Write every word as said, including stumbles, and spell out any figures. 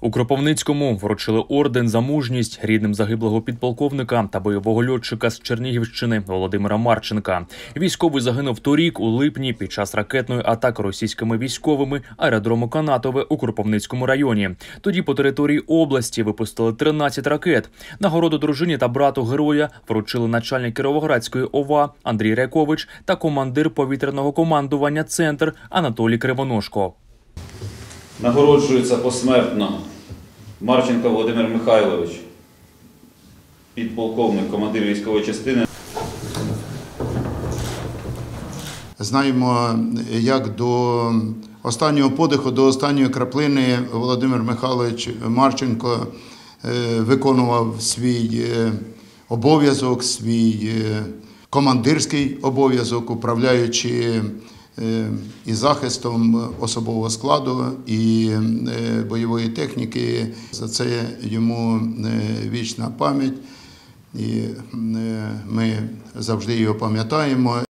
У Кропивницькому вручили орден за мужність рідним загиблого підполковника та бойового льотчика з Чернігівщини Володимира Марченка. Військовий загинув торік у липні під час ракетної атаки російськими військовими аеродрому Канатове у Кропивницькому районі. Тоді по території області випустили тринадцять ракет. Нагороду дружині та брату героя вручили начальник Кіровоградської ОВА Андрій Рякович та командир повітряного командування «Центр» Анатолій Кривоножко. Нагороджується посмертно Марченко Володимир Михайлович, підполковник, командир військової частини. Знаємо, як до останнього подиху, до останньої краплини Володимир Михайлович Марченко виконував свій обов'язок, свій командирський обов'язок, управляючи і захистом особового складу, і бойової техніки. За це йому вічна пам'ять, і ми завжди його пам'ятаємо.